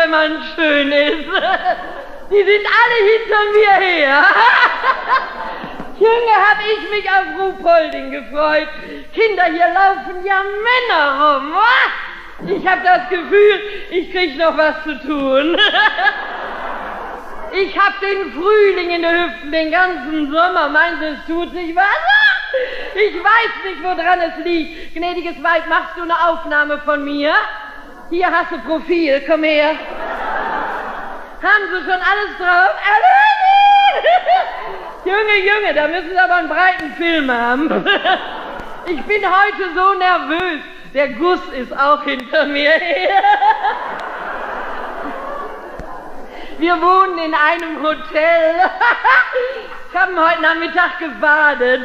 wenn man schön ist. Die sind alle hinter mir her. Junge, hab ich mich auf Ruhpolding gefreut. Kinder, hier laufen ja Männer rum. Ich hab das Gefühl, ich krieg noch was zu tun. Ich hab den Frühling in der Hüfte den ganzen Sommer. Meinst du, es tut sich was? Ich weiß nicht, woran es liegt. Gnädiges Weib, machst du eine Aufnahme von mir? Hier hast du Profil, komm her. Haben Sie schon alles drauf? Junge, da müssen Sie aber einen breiten Film haben. Ich bin heute so nervös. Der Guss ist auch hinter mir her. Wir wohnen in einem Hotel. Ich habe heute Nachmittag gebadet.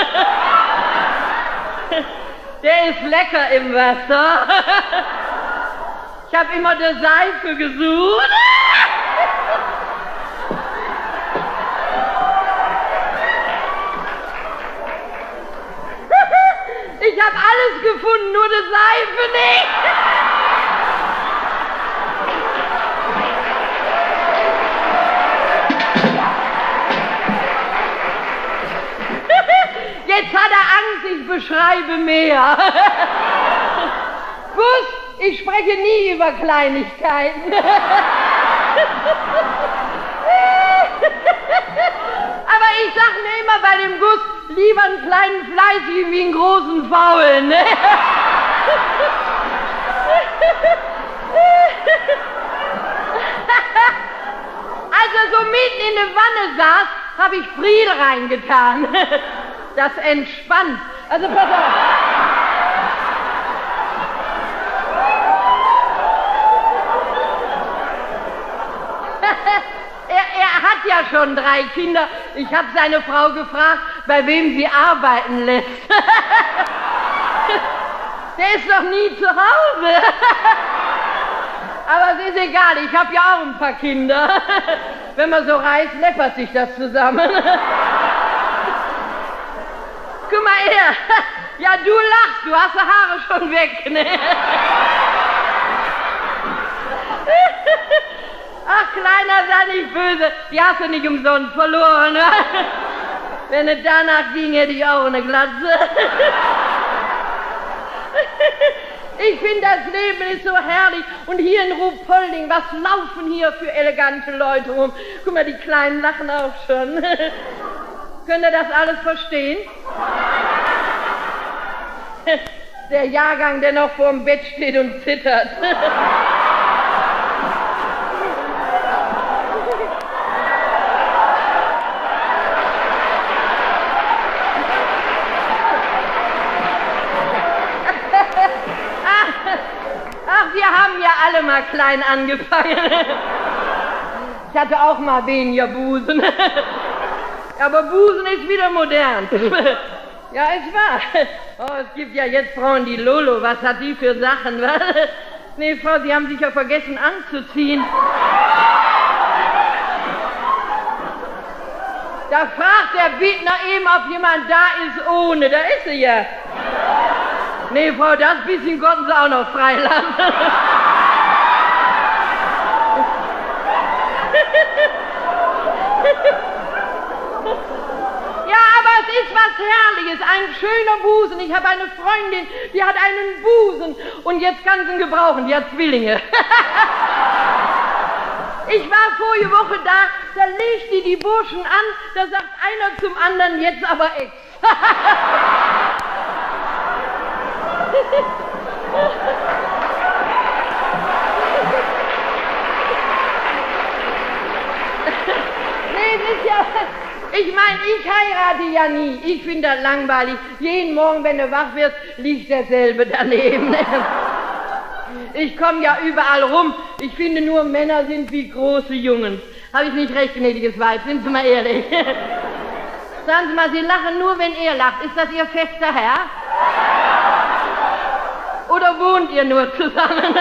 Der ist lecker im Wasser. Ich habe immer der Seife gesucht. Ich habe alles gefunden, nur die Seife nicht. Jetzt hat er Angst, ich beschreibe mehr. Guss, ich spreche nie über Kleinigkeiten. Aber ich sag mir immer bei dem Guss, lieber einen kleinen Fleißigen wie einen großen Faulen. Ne? Als er so mitten in der Wanne saß, habe ich Friede reingetan. Das entspannt. Also pass auf. Er hat ja schon 3 Kinder. Ich habe seine Frau gefragt, bei wem sie arbeiten lässt. Der ist doch nie zu Hause. Aber es ist egal, ich habe ja auch ein paar Kinder. Wenn man so reist, läppert sich das zusammen. Guck mal her. Ja, du lachst, du hast die Haare schon weg, ne? Ach, Kleiner, sei nicht böse, die hast du nicht umsonst verloren. Ne? Wenn es danach ging, hätte ich auch eine Glatze. Ich finde, das Leben ist so herrlich. Und hier in Ruhpolding, was laufen hier für elegante Leute rum? Guck mal, die Kleinen lachen auch schon. Könnt ihr das alles verstehen? Der Jahrgang, der noch vorm Bett steht und zittert. Wir haben ja alle mal klein angefangen. Ich hatte auch mal weniger Busen. Aber Busen ist wieder modern. Ja, ist wahr. Oh, es gibt ja jetzt Frauen, die Lolo, was hat die für Sachen? Was? Nee, Frau, Sie haben sich ja vergessen anzuziehen. Da fragt der Bittner eben, ob jemand da ist ohne. Da ist sie ja. Nee, Frau, das bisschen konnten Sie auch noch freilassen. Ja, aber es ist was Herrliches, ein schöner Busen. Ich habe eine Freundin, die hat einen Busen und jetzt kann sie ihn gebrauchen, die hat Zwillinge. Ich war vorige Woche da legt die Burschen an, da sagt einer zum anderen, jetzt aber Ex. Nee, es ist ja... Ich meine, ich heirate ja nie. Ich finde das langweilig. Jeden Morgen, wenn du wach wirst, liegt derselbe daneben. Ich komme ja überall rum. Ich finde nur, Männer sind wie große Jungen. Habe ich nicht recht, gnädiges Weib? Sind Sie mal ehrlich? Sagen Sie mal, Sie lachen nur, wenn er lacht. Ist das Ihr fester Herr? Oder wohnt ihr nur zusammen?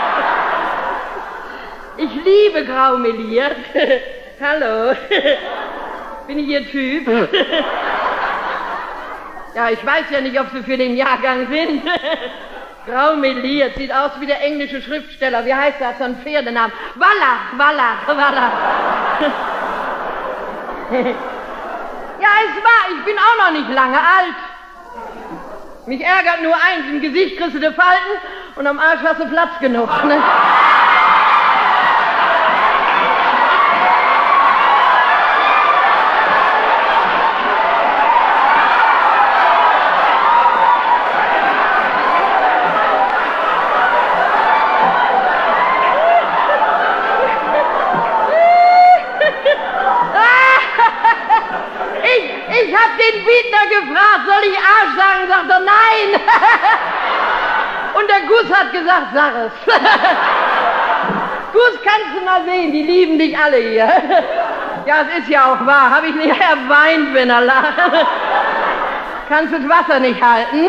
Ich liebe graumeliert. Hallo. Bin ich Ihr Typ? Ja, ich weiß ja nicht, ob Sie für den Jahrgang sind. Graumeliert, sieht aus wie der englische Schriftsteller. Wie heißt das? So ein Pferdenamen. Wallach. Ja, es war, ich bin auch noch nicht lange alt. Mich ärgert nur eins, im Gesicht kriegst du die Falten und am Arsch hast du Platz genug, ne? Ich hab den Bietner gefragt, soll ich Arsch sagen? Sagt er, nein. Und der Gus hat gesagt, sag es. Gus, kannst du mal sehen, die lieben dich alle hier. Ja, es ist ja auch wahr. Hab ich nicht, er weint, wenn er lacht. Kannst du das Wasser nicht halten?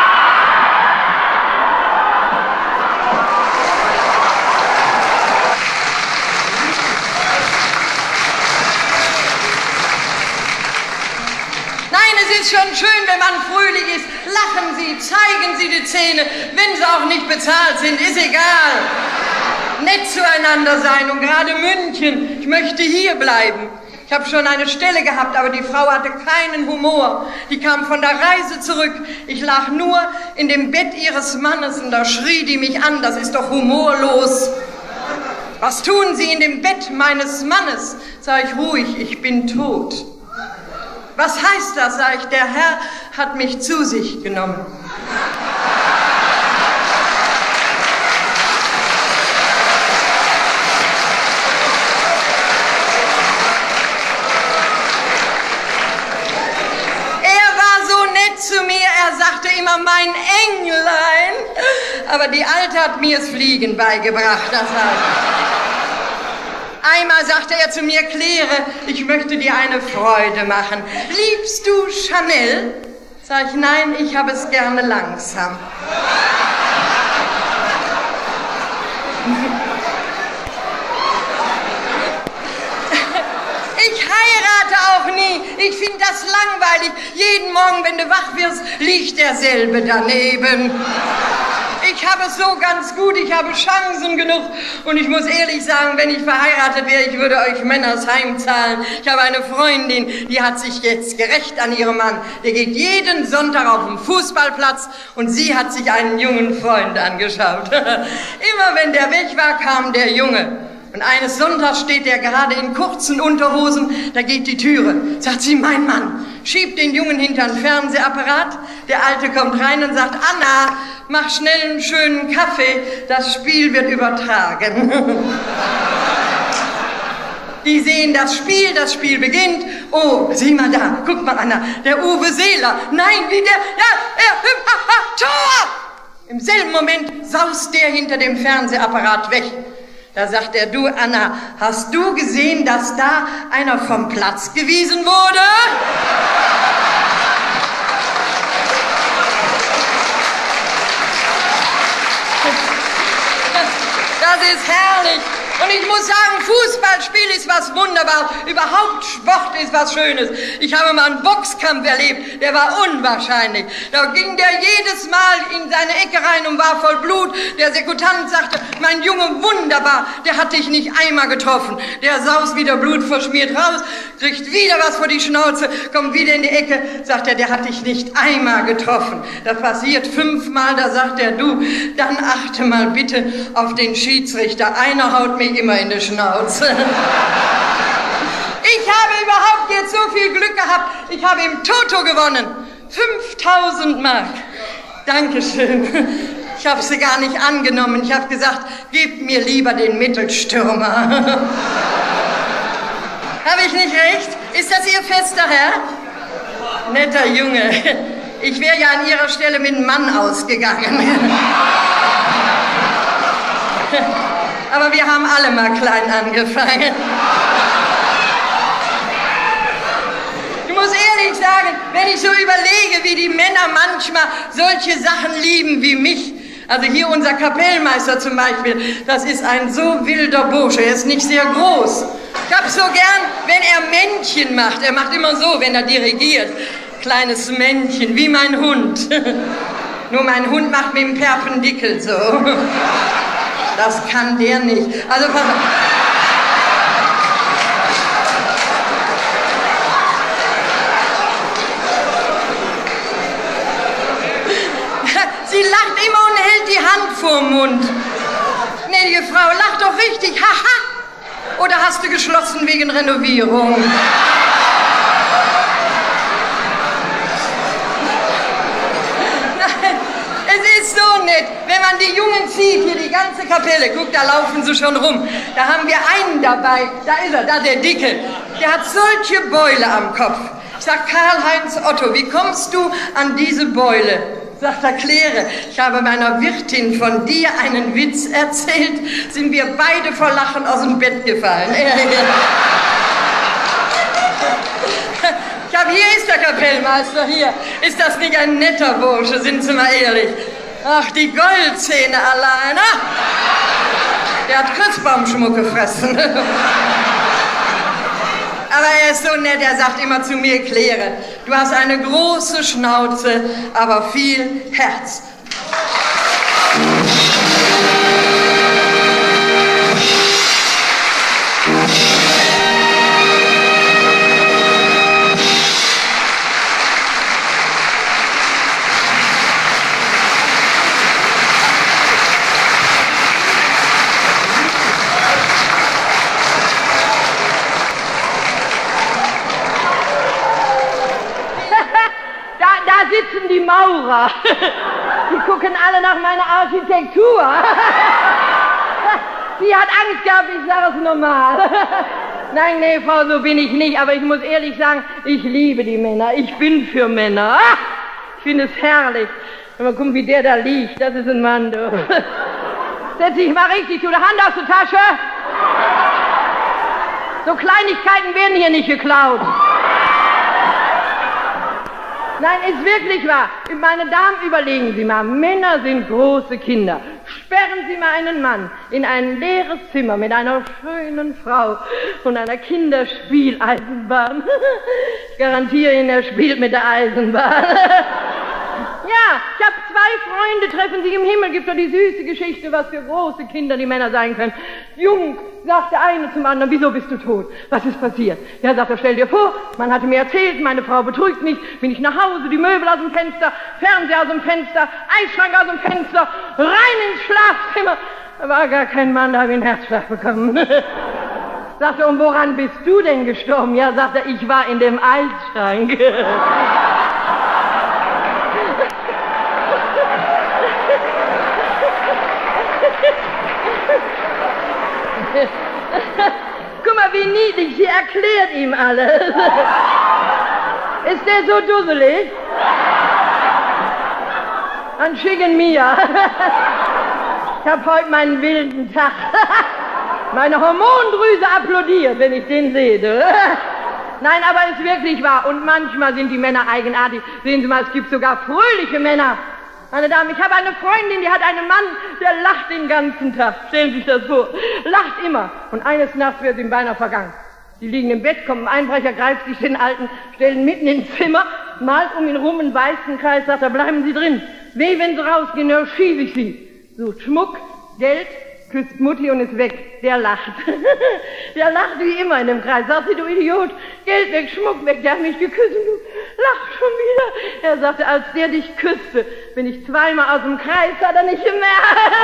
Es ist schon schön, wenn man fröhlich ist. Lachen Sie, zeigen Sie die Zähne. Wenn sie auch nicht bezahlt sind, ist egal. Nett zueinander sein und gerade München. Ich möchte hier bleiben. Ich habe schon eine Stelle gehabt, aber die Frau hatte keinen Humor. Die kam von der Reise zurück. Ich lag nur in dem Bett ihres Mannes und da schrie die mich an. Das ist doch humorlos. Was tun Sie in dem Bett meines Mannes? Sag ich ruhig, ich bin tot. Was heißt das, sag ich, der Herr hat mich zu sich genommen. Er war so nett zu mir, er sagte immer, mein Englein. Aber die Alte hat mir das Fliegen beigebracht, das heißt. Einmal sagte er zu mir, Claire, ich möchte dir eine Freude machen. Liebst du Chanel? Sag ich, nein, ich habe es gerne langsam. Ich heirate auch nie. Ich finde das langweilig. Jeden Morgen, wenn du wach wirst, liegt derselbe daneben. Ich habe es so ganz gut, ich habe Chancen genug und ich muss ehrlich sagen, wenn ich verheiratet wäre, ich würde euch Männers heimzahlen. Ich habe eine Freundin, die hat sich jetzt gerecht an ihrem Mann. Der geht jeden Sonntag auf den Fußballplatz und sie hat sich einen jungen Freund angeschaut. Immer wenn der weg war, kam der Junge. Und eines Sonntags steht er gerade in kurzen Unterhosen, da geht die Türe. Sagt sie, mein Mann, schiebt den Jungen hinter den Fernsehapparat. Der Alte kommt rein und sagt, Anna, mach schnell einen schönen Kaffee, das Spiel wird übertragen. Die sehen das Spiel beginnt. Oh, sieh mal da, guck mal, Anna, der Uwe Seeler. Nein, wie der, ja, Tor! Im selben Moment saust der hinter dem Fernsehapparat weg. Da sagt er, du Anna, hast du gesehen, dass da einer vom Platz gewiesen wurde? Das ist herrlich. Und ich muss sagen, Fußballspiel ist was Wunderbares. Überhaupt Sport ist was Schönes. Ich habe mal einen Boxkampf erlebt, der war unwahrscheinlich. Da ging der jedes Mal in seine Ecke rein und war voll Blut. Der Sekutant sagte, mein Junge, wunderbar, der hat dich nicht einmal getroffen. Der saust wieder blutverschmiert raus, kriegt wieder was vor die Schnauze, kommt wieder in die Ecke, sagt er, der hat dich nicht einmal getroffen. Das passiert 5-mal, da sagt er, du, dann achte mal bitte auf den Schiedsrichter. Einer haut mich immer in die Schnauze. Ich habe überhaupt jetzt so viel Glück gehabt. Ich habe im Toto gewonnen. 5.000 Mark. Dankeschön. Ich habe sie gar nicht angenommen. Ich habe gesagt, gebt mir lieber den Mittelstürmer. Habe ich nicht recht? Ist das Ihr fester Herr? Netter Junge. Ich wäre ja an Ihrer Stelle mit einem Mann ausgegangen. Aber wir haben alle mal klein angefangen. Ich muss ehrlich sagen, wenn ich so überlege, wie die Männer manchmal solche Sachen lieben wie mich. Also hier unser Kapellmeister zum Beispiel, das ist ein so wilder Bursche, er ist nicht sehr groß. Ich hab so gern, wenn er Männchen macht. Er macht immer so, wenn er dirigiert. Kleines Männchen, wie mein Hund. Nur mein Hund macht mit dem Perpendikel so. Das kann der nicht. Also pass auf. Sie lacht immer und hält die Hand vorm Mund. Gnädige Frau, lach doch richtig, haha. Oder hast du geschlossen wegen Renovierung? Nein, es ist so nett, wenn man die Jungen sieht, hier die ganze Kapelle, guck, da laufen sie schon rum. Da haben wir einen dabei, da ist er, da der Dicke. Der hat solche Beule am Kopf. Ich sag, Karl-Heinz Otto, wie kommst du an diese Beule? Sagt er, Claire, ich habe meiner Wirtin von dir einen Witz erzählt, sind wir beide vor Lachen aus dem Bett gefallen. Hier ist der Kapellmeister, hier. Ist das nicht ein netter Bursche, sind Sie mal ehrlich? Ach, die Goldzähne allein, der hat Christbaumschmuck gefressen. Aber er ist so nett, er sagt immer zu mir, Claire, du hast eine große Schnauze, aber viel Herz. Sitzen die Maurer. Die gucken alle nach meiner Architektur. Sie hat Angst gehabt, ich sage es normal. Nein, nee, Frau, so bin ich nicht, aber ich muss ehrlich sagen, ich liebe die Männer. Ich bin für Männer. Ich finde es herrlich. Wenn man guckt, wie der da liegt, das ist ein Mann, du. Setz dich mal richtig, du, Hand aus der Tasche. So Kleinigkeiten werden hier nicht geklaut. Nein, ist wirklich wahr. Meine Damen, überlegen Sie mal, Männer sind große Kinder. Sperren Sie mal einen Mann in ein leeres Zimmer mit einer schönen Frau und einer Kinderspieleisenbahn. Ich garantiere Ihnen, er spielt mit der Eisenbahn. Ja, ich habe 2 Freunde, treffen sich im Himmel, gibt doch die süße Geschichte, was für große Kinder die Männer sein können. Jung, sagt der eine zum anderen, wieso bist du tot? Was ist passiert? Ja, sagt er, stell dir vor, man hatte mir erzählt, meine Frau betrügt mich, bin ich nach Hause, die Möbel aus dem Fenster, Fernseher aus dem Fenster, Eisschrank aus dem Fenster, rein ins Schlafzimmer. Da war gar kein Mann, da habe ich einen Herzschlag bekommen. Sagt er, und woran bist du denn gestorben? Ja, sagt er, ich war in dem Eisschrank. Guck mal, wie niedlich, sie erklärt ihm alles. Ist der so dusselig? Dann schicken mir. Ich hab heute meinen wilden Tag. Meine Hormondrüse applaudiert, wenn ich den sehe. Nein, aber es ist wirklich wahr. Und manchmal sind die Männer eigenartig. Sehen Sie mal, es gibt sogar fröhliche Männer. Meine Damen, ich habe eine Freundin, die hat einen Mann, der lacht den ganzen Tag. Stellen Sie sich das vor. Lacht immer. Und eines Nachts wird ihm beinahe vergangen. Die liegen im Bett, kommt ein Einbrecher, greift sich den Alten, stellt ihn mitten ins Zimmer, malt um ihn rum einen weißen Kreis, sagt er, bleiben Sie drin. Weh, wenn Sie rausgehen, dann schieße ich Sie. Sucht Schmuck, Geld, küsst Mutti und ist weg. Der lacht. Der lacht wie immer in dem Kreis. Sagt sie, du Idiot, Geld weg, Schmuck weg, der hat mich geküsst und du lachst schon wieder. Er sagte, als der dich küsste, bin ich zweimal aus dem Kreis, hat er nicht gemerkt.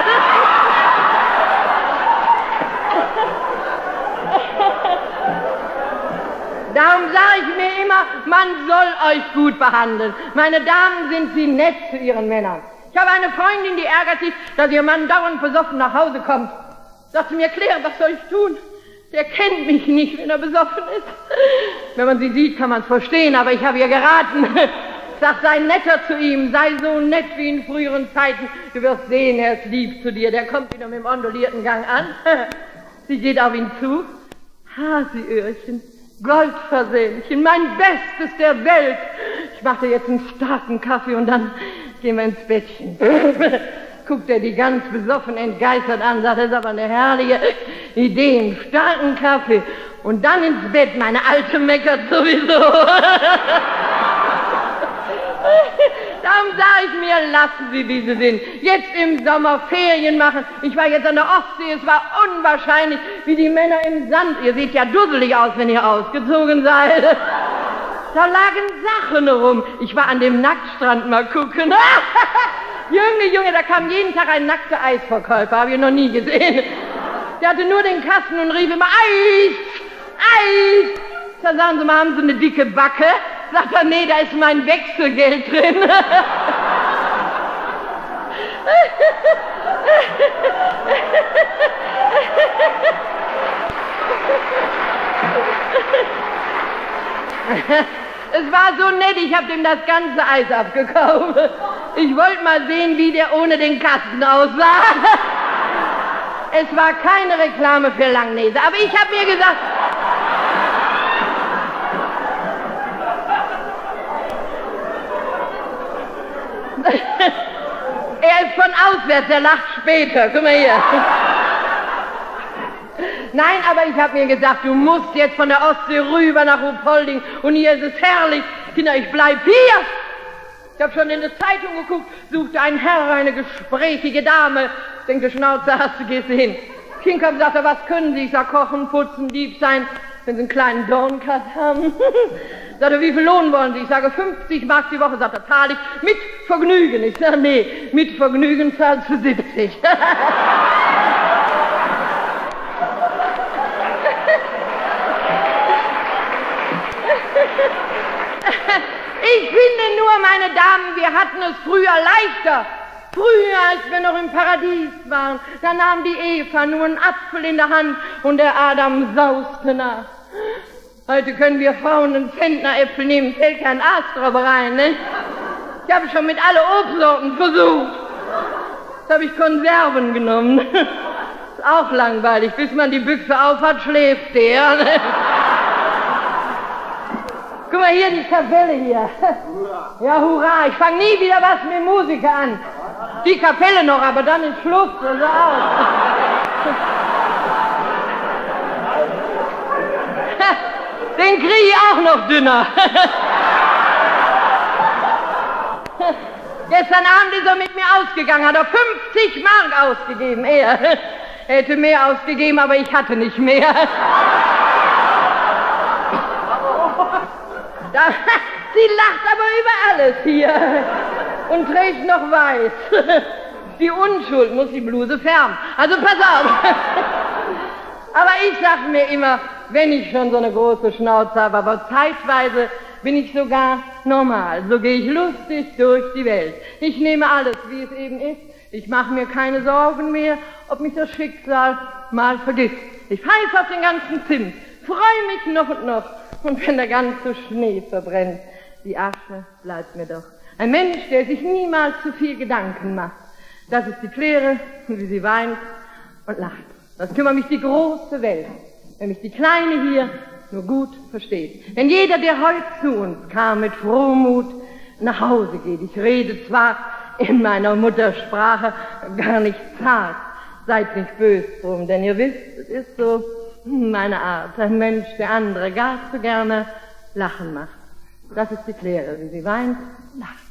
Darum sage ich mir immer, man soll euch gut behandeln. Meine Damen, sind Sie nett zu Ihren Männern. Ich habe eine Freundin, die ärgert sich, dass ihr Mann dauernd besoffen nach Hause kommt. Sagt sie mir, Claire, was soll ich tun? Der kennt mich nicht, wenn er besoffen ist. Wenn man sie sieht, kann man es verstehen, aber ich habe ihr geraten. Sag, sei netter zu ihm, sei so nett wie in früheren Zeiten. Du wirst sehen, er ist lieb zu dir. Der kommt wieder mit dem ondulierten Gang an. Sie geht auf ihn zu. Hasiöhrchen, Goldversälchen, mein Bestes der Welt. Ich mache dir jetzt einen starken Kaffee und dann gehen wir ins Bettchen. Guckt er die ganz besoffen entgeistert an, sagt, das ist aber eine herrliche Idee, einen starken Kaffee und dann ins Bett, meine Alte meckert sowieso. Darum sage sag ich mir, lassen Sie, wie Sie sind. Jetzt im Sommer Ferien machen. Ich war jetzt an der Ostsee, es war unwahrscheinlich, wie die Männer im Sand. Ihr seht ja dusselig aus, wenn ihr ausgezogen seid. Da lagen Sachen rum. Ich war an dem Nacktstrand mal gucken. Junge, da kam jeden Tag ein nackter Eisverkäufer, habe ich noch nie gesehen. Der hatte nur den Kasten und rief immer, Eis, Eis. Da sagen Sie mal, haben Sie eine dicke Backe? Sagt er, nee, da ist mein Wechselgeld drin. Es war so nett, ich habe dem das ganze Eis abgekauft. Ich wollte mal sehen, wie der ohne den Kasten aussah. Es war keine Reklame für Langnese, aber ich habe mir gesagt... Er ist von auswärts, er lacht später. Guck mal hier. Nein, aber ich habe mir gesagt, du musst jetzt von der Ostsee rüber nach Ruhpolding und hier ist es herrlich. Kinder, ich bleib hier. Ich habe schon in der Zeitung geguckt, suchte ein Herr, eine gesprächige Dame. Ich denke, Schnauze hast du, gehst du hin. Kinker sagte, was können Sie? Ich sag, kochen, putzen, Dieb sein, wenn Sie einen kleinen Dornkat haben. Sagte, wie viel Lohn wollen Sie? Ich sage, 50 Mark die Woche. Sagt er, zahle ich mit Vergnügen. Ich sage, nee, mit Vergnügen zahlst du 70. Ich finde nur, meine Damen, wir hatten es früher leichter. Früher, als wir noch im Paradies waren, da nahm die Eva nur einen Apfel in der Hand und der Adam sauste nach. Heute können wir Frauen einen Zentneräpfel nehmen, fällt kein Aas drauf rein, ne? Ich habe schon mit alle Obstsorten versucht. Jetzt habe ich Konserven genommen. Ist auch langweilig, bis man die Büchse aufhat, schläft der. Ne? Guck mal hier, die Kapelle hier. Ja, hurra, ich fange nie wieder was mit Musiker an. Die Kapelle noch, aber dann ist Schluss, also aus. Den kriege ich auch noch dünner. Gestern Abend ist er mit mir ausgegangen, hat er 50 Mark ausgegeben. Er hätte mehr ausgegeben, aber ich hatte nicht mehr. Sie lacht aber über alles hier und trägt noch weiß. Die Unschuld muss die Bluse färben. Also pass auf. Aber ich sag mir immer, wenn ich schon so eine große Schnauze habe, aber zeitweise bin ich sogar normal. So gehe ich lustig durch die Welt. Ich nehme alles, wie es eben ist. Ich mache mir keine Sorgen mehr, ob mich das Schicksal mal vergisst. Ich pfeife auf den ganzen Zimt, freue mich noch und noch. Und wenn der ganze Schnee verbrennt, die Asche bleibt mir doch. Ein Mensch, der sich niemals zu viel Gedanken macht. Das ist die Claire, wie sie weint und lacht. Das kümmert mich die große Welt, wenn mich die Kleine hier nur gut versteht. Wenn jeder, der heute zu uns kam, mit Frohmut nach Hause geht. Ich rede zwar in meiner Muttersprache gar nicht zart. Seid nicht böse drum, denn ihr wisst, es ist so meine Art. Ein Mensch, der andere gar zu gerne lachen macht. Das ist die Claire, wie sie weint, lacht.